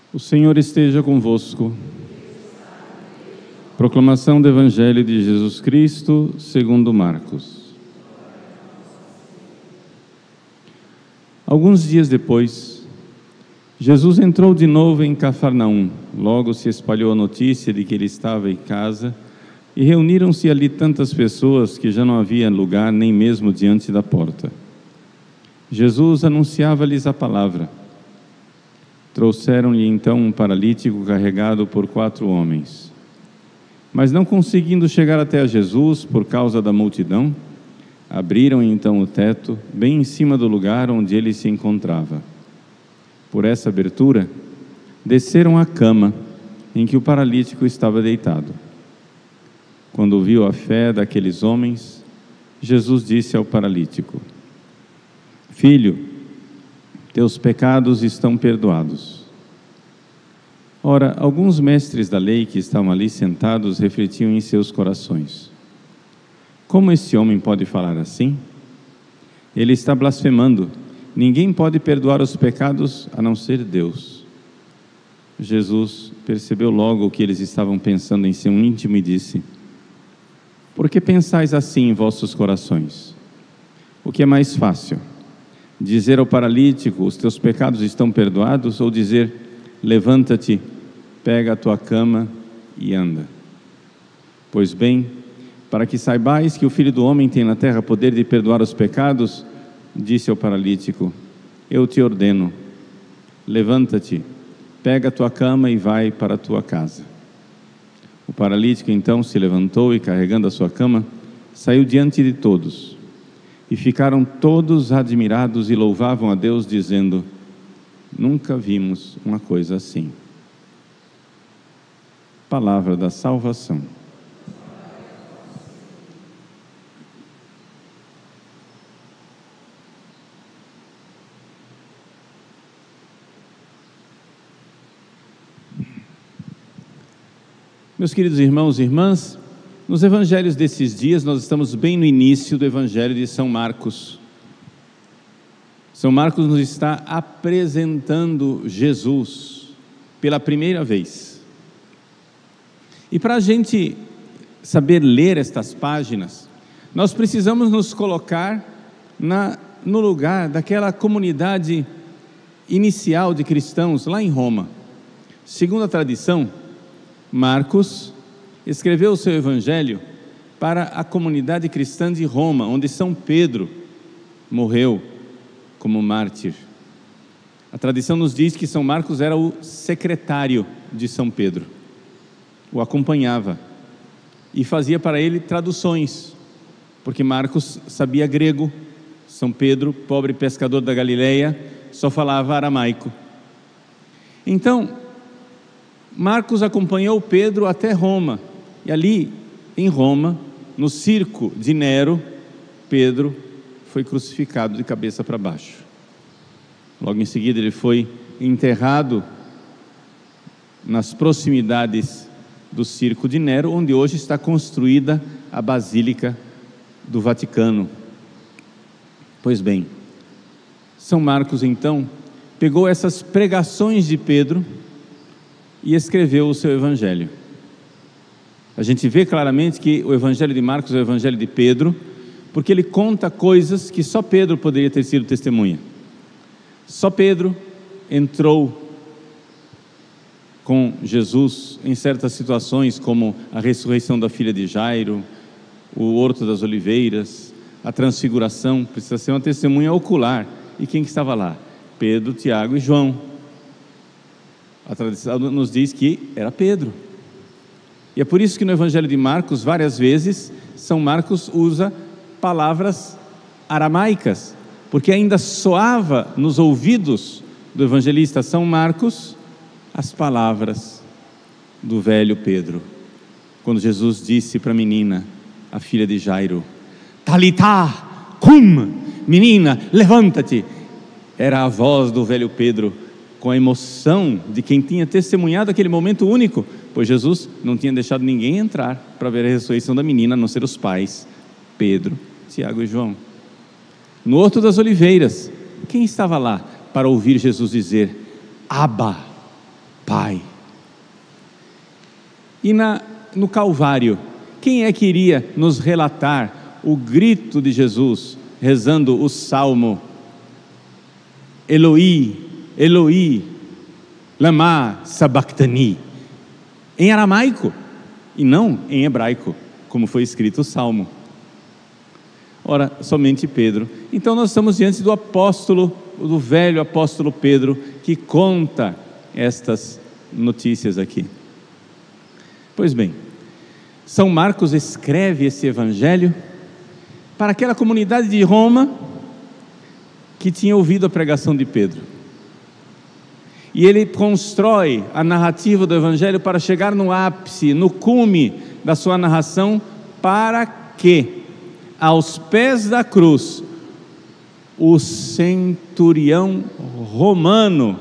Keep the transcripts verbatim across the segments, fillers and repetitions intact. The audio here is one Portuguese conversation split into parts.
O Senhor esteja convosco. Proclamação do Evangelho de Jesus Cristo, segundo Marcos. Alguns dias depois, Jesus entrou de novo em Cafarnaum. Logo se espalhou a notícia de que ele estava em casa, e reuniram-se ali tantas pessoas que já não havia lugar nem mesmo diante da porta. Jesus anunciava-lhes a palavra. Trouxeram-lhe então um paralítico carregado por quatro homens. Mas não conseguindo chegar até a Jesus por causa da multidão, abriram então o teto, bem em cima do lugar onde ele se encontrava. Por essa abertura, desceram a cama em que o paralítico estava deitado. Quando viu a fé daqueles homens, Jesus disse ao paralítico: Filho, teus pecados estão perdoados. Ora, alguns mestres da lei que estavam ali sentados refletiam em seus corações: como esse homem pode falar assim? Ele está blasfemando. Ninguém pode perdoar os pecados a não ser Deus. Jesus percebeu logo o que eles estavam pensando em seu íntimo e disse: Por que pensais assim em vossos corações? O que é mais fácil? Dizer ao paralítico: os teus pecados estão perdoados, ou dizer: levanta-te, pega a tua cama e anda? Pois bem, para que saibais que o Filho do Homem tem na terra poder de perdoar os pecados, disse ao paralítico: eu te ordeno, levanta-te, pega a tua cama e vai para a tua casa. O paralítico então se levantou e, carregando a sua cama, saiu diante de todos. E ficaram todos admirados e louvavam a Deus, dizendo: nunca vimos uma coisa assim. Palavra da salvação. Meus queridos irmãos e irmãs, nos evangelhos desses dias, nós estamos bem no início do evangelho de São Marcos. São Marcos nos está apresentando Jesus pela primeira vez. E para a gente saber ler estas páginas, nós precisamos nos colocar na, no lugar daquela comunidade inicial de cristãos lá em Roma. Segundo a tradição, Marcos escreveu o seu evangelho para a comunidade cristã de Roma, onde São Pedro morreu como mártir. A tradição nos diz que São Marcos era o secretário de São Pedro, o acompanhava e fazia para ele traduções, porque Marcos sabia grego. São Pedro, pobre pescador da Galileia, só falava aramaico. Então, Marcos acompanhou Pedro até Roma, e ali em Roma, no circo de Nero, Pedro foi crucificado de cabeça para baixo. Logo em seguida ele foi enterrado nas proximidades do circo de Nero, onde hoje está construída a Basílica do Vaticano. Pois bem, São Marcos então pegou essas pregações de Pedro e escreveu o seu evangelho. A gente vê claramente que o evangelho de Marcos é o evangelho de Pedro, porque ele conta coisas que só Pedro poderia ter sido testemunha. Só Pedro entrou com Jesus em certas situações, como a ressurreição da filha de Jairo, o Horto das Oliveiras, a transfiguração. Precisa ser uma testemunha ocular. E quem que estava lá? Pedro, Tiago e João. A tradição nos diz que era Pedro. E é por isso que no evangelho de Marcos, várias vezes, São Marcos usa palavras aramaicas, porque ainda soava nos ouvidos do evangelista São Marcos as palavras do velho Pedro, quando Jesus disse para a menina, a filha de Jairo: Talitá cum, menina, levanta-te. Era a voz do velho Pedro, com a emoção de quem tinha testemunhado aquele momento único, pois Jesus não tinha deixado ninguém entrar para ver a ressurreição da menina, a não ser os pais, Pedro, Tiago e João. No Horto das Oliveiras, quem estava lá para ouvir Jesus dizer: Abba, Pai. E na, no Calvário, quem é que iria nos relatar o grito de Jesus, rezando o Salmo Eloi, Eloi, lama sabachthani, em aramaico e não em hebraico, como foi escrito o Salmo? Ora, somente Pedro. Então nós estamos diante do apóstolo, do velho apóstolo Pedro, que conta estas notícias aqui. Pois bem, São Marcos escreve esse evangelho para aquela comunidade de Roma que tinha ouvido a pregação de Pedro. E ele constrói a narrativa do evangelho para chegar no ápice, no cume da sua narração, para que, aos pés da cruz, o centurião romano,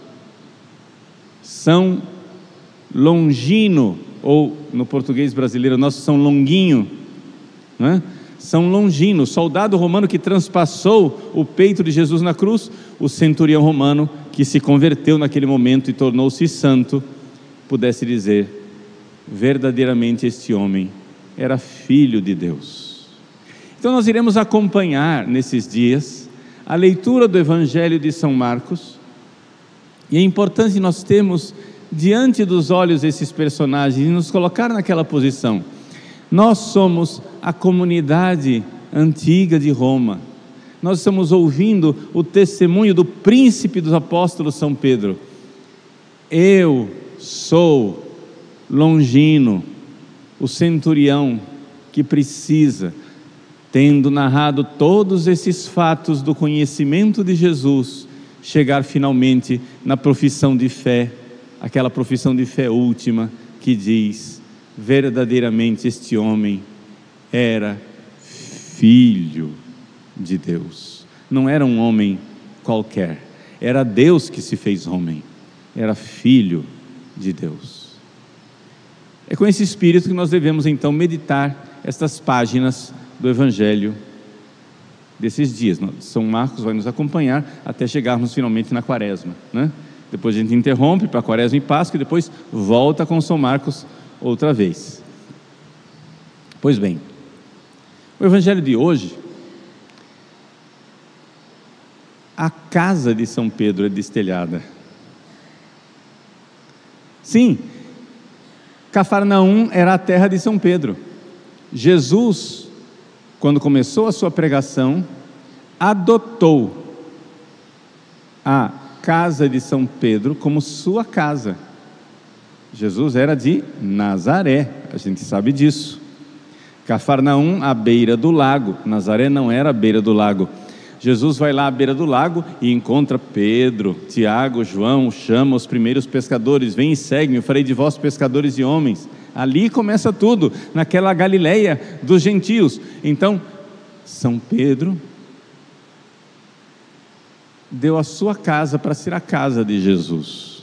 São Longino, ou no português brasileiro nosso, São Longuinho, né? São Longino, soldado romano que transpassou o peito de Jesus na cruz, o centurião romano que se converteu naquele momento e tornou-se santo, pudesse dizer: verdadeiramente este homem era filho de Deus. Então nós iremos acompanhar nesses dias a leitura do Evangelho de São Marcos, e é importante nós termos diante dos olhos esses personagens e nos colocar naquela posição. Nós somos a comunidade antiga de Roma, nós estamos ouvindo o testemunho do príncipe dos apóstolos São Pedro. Eu sou Longino, o centurião que precisa, tendo narrado todos esses fatos do conhecimento de Jesus, chegar finalmente na profissão de fé, aquela profissão de fé última que diz: verdadeiramente este homem era filho de Deus. Não era um homem qualquer, era Deus que se fez homem, era filho de Deus. É com esse espírito que nós devemos então meditar estas páginas do Evangelho desses dias. São Marcos vai nos acompanhar até chegarmos finalmente na Quaresma, né? Depois a gente interrompe para a Quaresma e Páscoa e depois volta com São Marcos outra vez. Pois bem, o Evangelho de hoje, a casa de São Pedro é destelhada. Sim, Cafarnaum era a terra de São Pedro. Jesus, quando começou a sua pregação, adotou a casa de São Pedro como sua casa. Jesus era de Nazaré, a gente sabe disso. Cafarnaum, à beira do lago. Nazaré não era à beira do lago. Jesus vai lá à beira do lago e encontra Pedro, Tiago, João, chama os primeiros pescadores: vem e segue-me, eu farei de vós pescadores de homens. Ali começa tudo, naquela Galileia dos gentios. Então, São Pedro deu a sua casa para ser a casa de Jesus.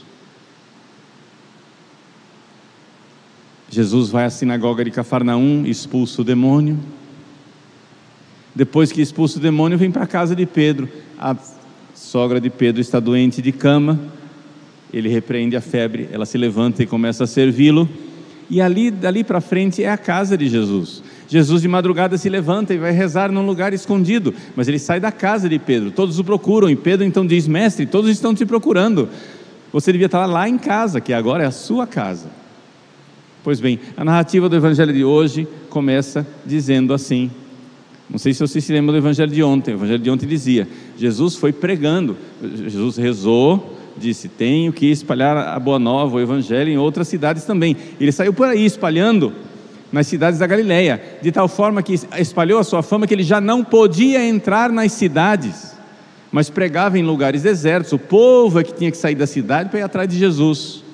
Jesus vai à sinagoga de Cafarnaum, expulsa o demônio. Depois que expulsa o demônio, vem para a casa de Pedro. A sogra de Pedro está doente de cama, ele repreende a febre, ela se levanta e começa a servi-lo. E ali, dali para frente, é a casa de Jesus. Jesus de madrugada se levanta e vai rezar num lugar escondido, mas ele sai da casa de Pedro, todos o procuram, e Pedro então diz: mestre, todos estão te procurando, você devia estar lá em casa, que agora é a sua casa. Pois bem, a narrativa do Evangelho de hoje começa dizendo assim, não sei se você se lembra do Evangelho de ontem. O Evangelho de ontem dizia: Jesus foi pregando, Jesus rezou, disse: tenho que espalhar a boa nova, o Evangelho em outras cidades também. Ele saiu por aí espalhando nas cidades da Galileia, de tal forma que espalhou a sua fama que ele já não podia entrar nas cidades, mas pregava em lugares desertos. O povo é que tinha que sair da cidade para ir atrás de Jesus.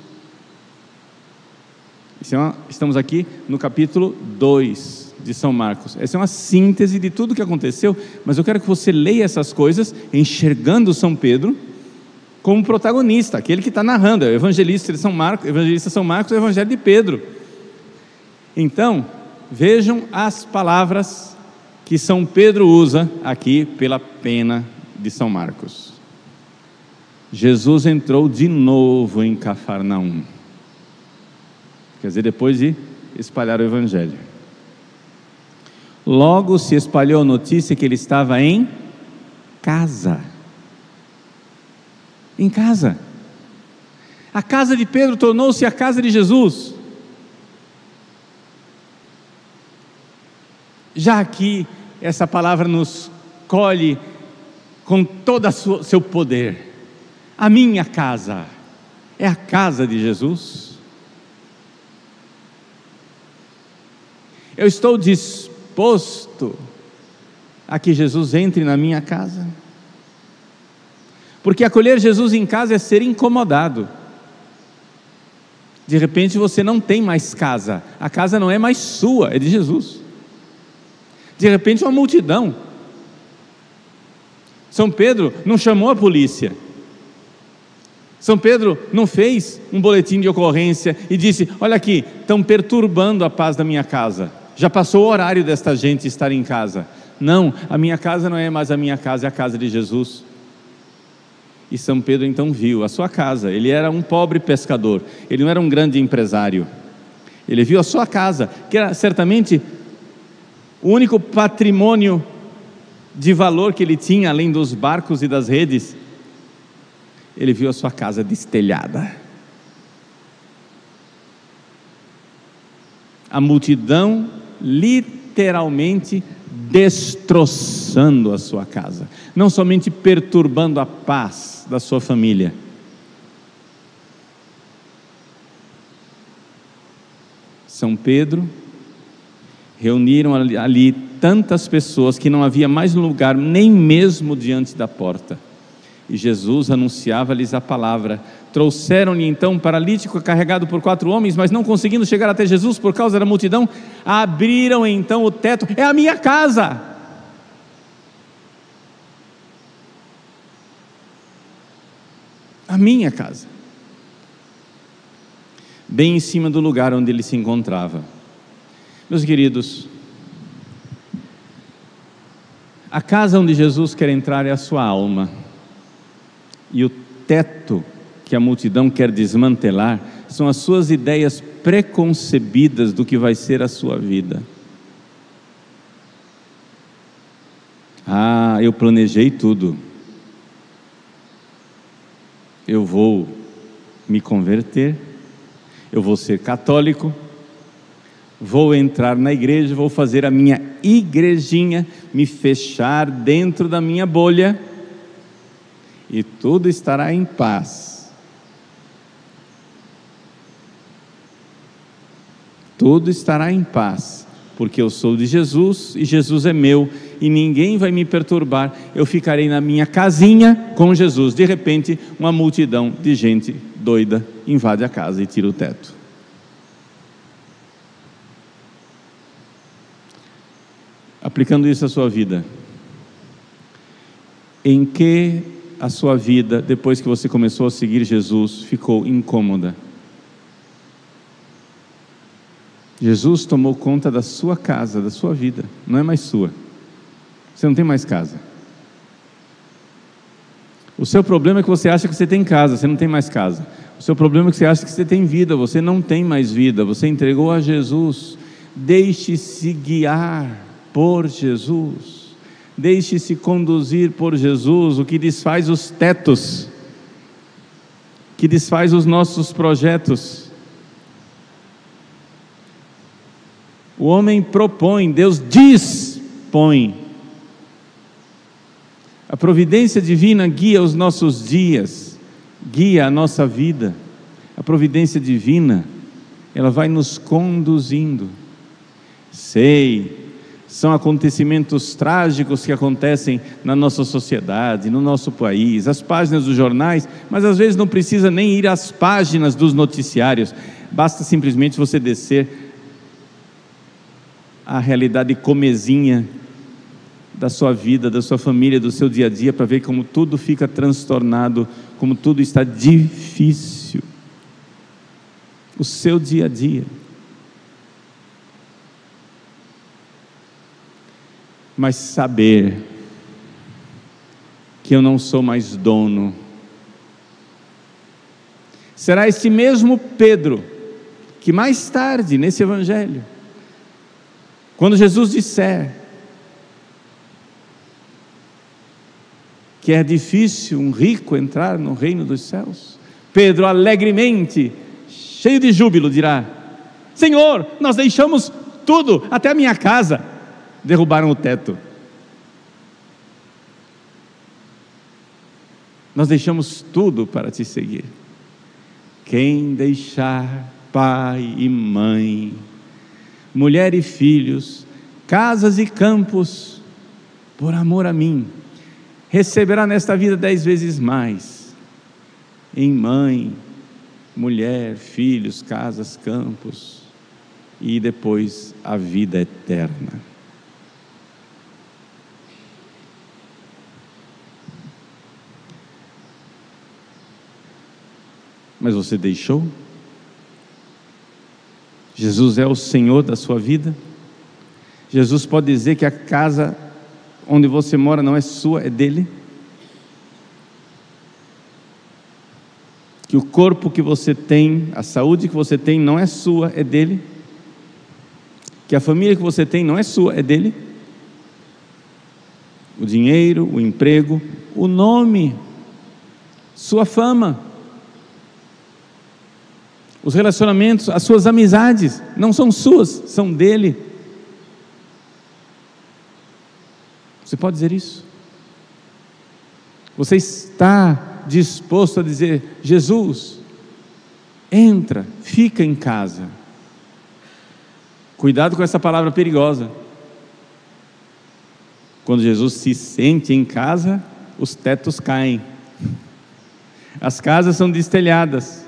Estamos aqui no capítulo dois de São Marcos. Essa é uma síntese de tudo o que aconteceu, mas eu quero que você leia essas coisas enxergando São Pedro como protagonista, aquele que está narrando. É o evangelista de São Marcos, evangelista São Marcos, é o Evangelho de Pedro. Então, vejam as palavras que São Pedro usa aqui pela pena de São Marcos. Jesus entrou de novo em Cafarnaum. Quer dizer, depois de espalhar o Evangelho. Logo se espalhou a notícia que ele estava em casa. Em casa. A casa de Pedro tornou-se a casa de Jesus. Já aqui, essa palavra nos colhe com todo o seu poder. A minha casa é a casa de Jesus. Eu estou disposto a que Jesus entre na minha casa. Porque acolher Jesus em casa é ser incomodado. De repente você não tem mais casa. A casa não é mais sua, é de Jesus. De repente uma multidão. São Pedro não chamou a polícia. São Pedro não fez um boletim de ocorrência e disse: olha aqui, estão perturbando a paz da minha casa. Já passou o horário desta gente estar em casa. Não, a minha casa não é mais a minha casa, é a casa de Jesus. E São Pedro então viu a sua casa. Ele era um pobre pescador, ele não era um grande empresário. Ele viu a sua casa, que era certamente o único patrimônio de valor que ele tinha, além dos barcos e das redes. Ele viu a sua casa destelhada. A multidão literalmente destroçando a sua casa, não somente perturbando a paz da sua família. São Pedro reuniram ali, ali tantas pessoas que não havia mais lugar nem mesmo diante da porta. E Jesus anunciava-lhes a palavra. Trouxeram-lhe então um paralítico carregado por quatro homens, mas não conseguindo chegar até Jesus por causa da multidão, abriram então o teto. É a minha casa. A minha casa. Bem em cima do lugar onde ele se encontrava. Meus queridos, a casa onde Jesus quer entrar é a sua alma. E o teto que a multidão quer desmantelar são as suas ideias preconcebidas do que vai ser a sua vida. Ah, eu planejei tudo. Eu vou me converter, eu vou ser católico, vou entrar na igreja, vou fazer a minha igrejinha, me fechar dentro da minha bolha, e tudo estará em paz. Tudo estará em paz, porque eu sou de Jesus e Jesus é meu, e ninguém vai me perturbar. Eu ficarei na minha casinha com Jesus. De repente, uma multidão de gente doida invade a casa e tira o teto. Aplicando isso à sua vida, em que a sua vida, depois que você começou a seguir Jesus, ficou incômoda? Jesus tomou conta da sua casa, da sua vida, não é mais sua. Você não tem mais casa. O seu problema é que você acha que você tem casa, você não tem mais casa. O seu problema é que você acha que você tem vida, você não tem mais vida. Você entregou a Jesus. Deixe-se guiar por Jesus. Deixe-se conduzir por Jesus, o que desfaz os tetos, que desfaz os nossos projetos. O homem propõe, Deus dispõe. A providência divina guia os nossos dias, guia a nossa vida. A providência divina, ela vai nos conduzindo. Sei, são acontecimentos trágicos que acontecem na nossa sociedade, no nosso país, as páginas dos jornais, mas às vezes não precisa nem ir às páginas dos noticiários, basta simplesmente você descer a realidade comezinha da sua vida, da sua família, do seu dia a dia, para ver como tudo fica transtornado, como tudo está difícil. O seu dia a dia. Mas saber que eu não sou mais dono Será este mesmo Pedro que mais tarde, nesse evangelho, quando Jesus disser que é difícil um rico entrar no reino dos céus, Pedro alegremente, cheio de júbilo, dirá: Senhor, nós deixamos tudo, até a minha casa. Derrubaram o teto. Nós deixamos tudo para te seguir. Quem deixar pai e mãe, mulher e filhos, casas e campos, por amor a mim, receberá nesta vida dez vezes mais, em mãe, mulher, filhos, casas, campos, e depois a vida eterna. Mas você deixou? Jesus é o Senhor da sua vida? Jesus pode dizer que a casa onde você mora não é sua, é dele? Que o corpo que você tem, a saúde que você tem não é sua, é dele? Que a família que você tem não é sua, é dele? O dinheiro, o emprego, o nome, sua fama, os relacionamentos, as suas amizades, não são suas, são dele. Você pode dizer isso? Você está disposto a dizer: Jesus, entra, fica em casa. Cuidado com essa palavra perigosa. Quando Jesus se sente em casa, os tetos caem, as casas são destelhadas,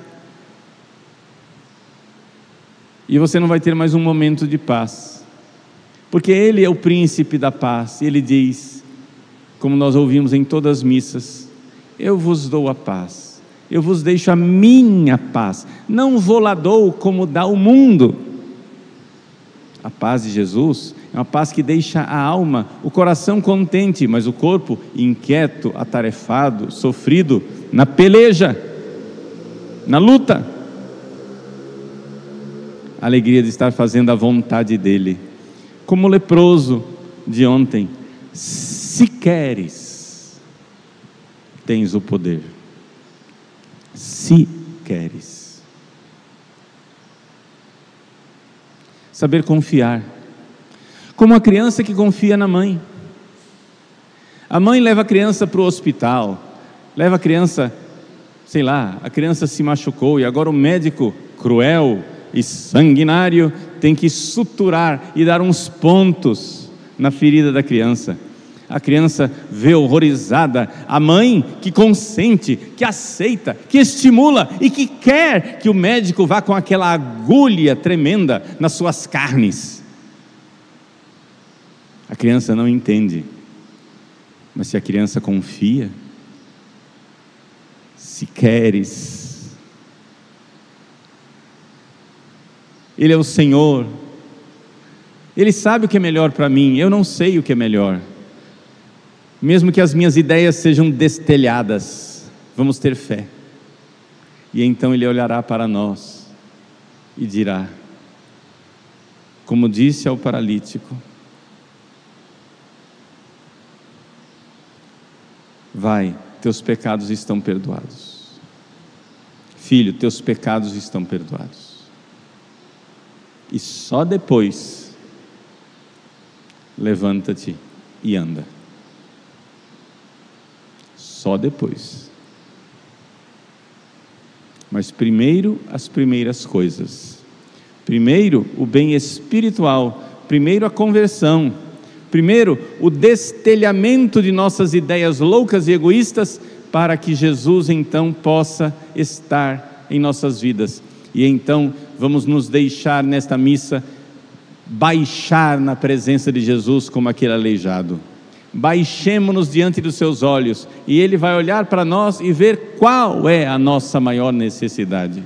e você não vai ter mais um momento de paz, porque Ele é o príncipe da paz. Ele diz, como nós ouvimos em todas as missas: eu vos dou a paz, eu vos deixo a minha paz, não vou lá dou como dá o mundo. A paz de Jesus é uma paz que deixa a alma, o coração contente, mas o corpo inquieto, atarefado, sofrido, na peleja, na luta. A alegria de estar fazendo a vontade dele, como o leproso de ontem: se queres, tens o poder, se queres. Saber confiar, como a criança que confia na mãe. A mãe leva a criança para o hospital, leva a criança, sei lá, a criança se machucou e agora o médico cruel e sanguinário tem que suturar e dar uns pontos na ferida da criança. A criança vê horrorizada a mãe que consente, que aceita, que estimula e que quer que o médico vá com aquela agulha tremenda nas suas carnes. A criança não entende, mas se a criança confia, se queres, Ele é o Senhor, Ele sabe o que é melhor para mim, eu não sei o que é melhor. Mesmo que as minhas ideias sejam destelhadas, vamos ter fé. E então Ele olhará para nós e dirá, como disse ao paralítico: vai, teus pecados estão perdoados. Filho, teus pecados estão perdoados. E só depois, levanta-te e anda. Só depois. Mas primeiro as primeiras coisas. Primeiro o bem espiritual. Primeiro a conversão. Primeiro o destelhamento de nossas ideias loucas e egoístas, para que Jesus então possa estar em nossas vidas. E então vamos nos deixar nesta missa baixar na presença de Jesus como aquele aleijado. Baixemo-nos diante dos seus olhos, e Ele vai olhar para nós e ver qual é a nossa maior necessidade.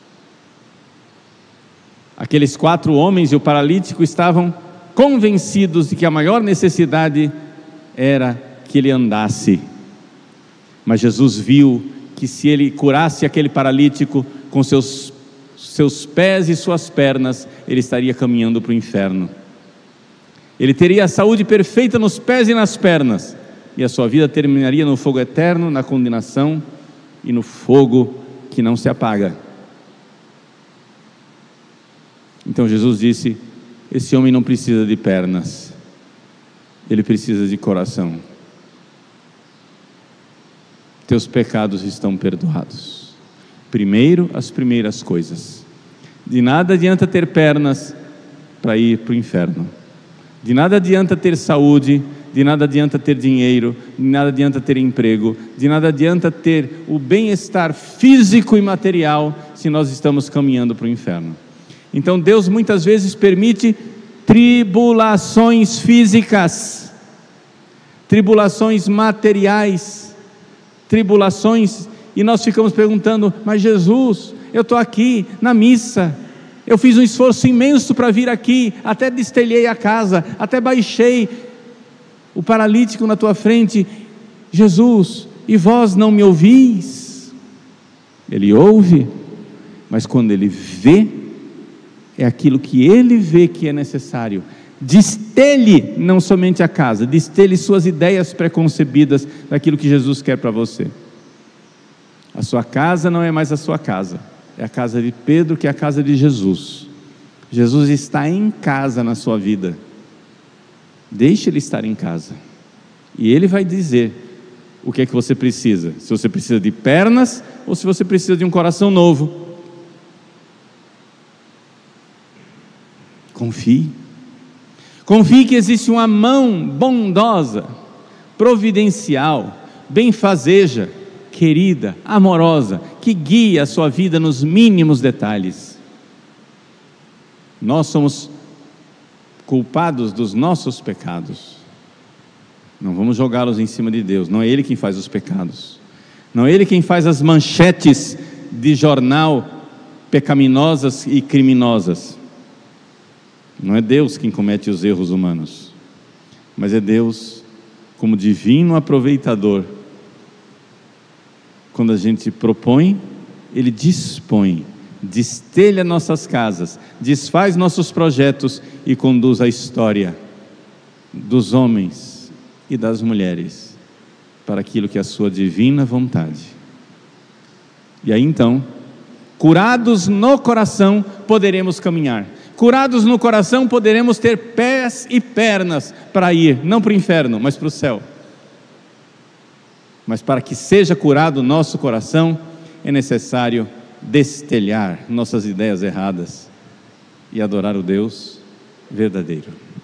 Aqueles quatro homens e o paralítico estavam convencidos de que a maior necessidade era que ele andasse, mas Jesus viu que se ele curasse aquele paralítico com seus, seus pés e suas pernas, ele estaria caminhando para o inferno. Ele teria a saúde perfeita nos pés e nas pernas, e a sua vida terminaria no fogo eterno, na condenação e no fogo que não se apaga. Então Jesus disse: esse homem não precisa de pernas, ele precisa de coração. Teus pecados estão perdoados. Primeiro, as primeiras coisas. De nada adianta ter pernas para ir para o inferno. De nada adianta ter saúde, de nada adianta ter dinheiro, de nada adianta ter emprego, de nada adianta ter o bem-estar físico e material se nós estamos caminhando para o inferno. Então Deus muitas vezes permite tribulações físicas, tribulações materiais, tribulações, e nós ficamos perguntando: mas Jesus, eu estou aqui na missa, eu fiz um esforço imenso para vir aqui, até destelhei a casa, até baixei o paralítico na tua frente, Jesus, e vós não me ouvis? Ele ouve, mas quando ele vê, é aquilo que ele vê que é necessário. Destelhe não somente a casa, destelhe suas ideias preconcebidas daquilo que Jesus quer para você. A sua casa não é mais a sua casa, é a casa de Pedro, que é a casa de Jesus. Jesus está em casa na sua vida. Deixe ele estar em casa, e ele vai dizer o que é que você precisa, se você precisa de pernas ou se você precisa de um coração novo. Confie, confie que existe uma mão bondosa, providencial, benfazeja, querida, amorosa, que guia a sua vida nos mínimos detalhes. Nós somos culpados dos nossos pecados, não vamos jogá-los em cima de Deus. Não é Ele quem faz os pecados, não é Ele quem faz as manchetes de jornal pecaminosas e criminosas. Não é Deus quem comete os erros humanos, mas é Deus, como divino aproveitador. Quando a gente propõe, Ele dispõe, destelha nossas casas, desfaz nossos projetos e conduz a história dos homens e das mulheres para aquilo que é a sua divina vontade. E aí então, curados no coração, poderemos caminhar. Curados no coração, poderemos ter pés e pernas para ir, não para o inferno, mas para o céu. Mas para que seja curado o nosso coração, é necessário destelhar nossas ideias erradas e adorar o Deus verdadeiro.